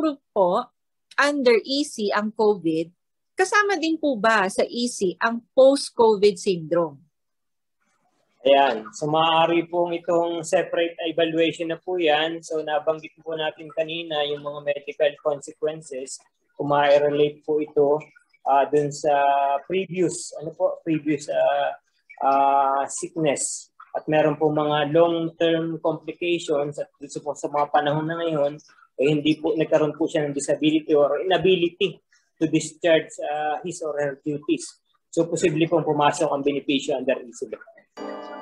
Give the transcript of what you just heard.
approved po under EC ang COVID, kasama din po ba sa EC ang post-COVID syndrome? Ayan. So maaari pong itong separate evaluation na po yan. So nabanggit po natin kanina yung mga medical consequences. Kung ma-relate po ito dun sa previous sickness. At meron po mga long-term complications at dito po sa mga panahon na ngayon, hindi po nagkaroon po siya ng disability or inability to discharge his or her duties. So posible pong pumasok ang benepisyo under ECC.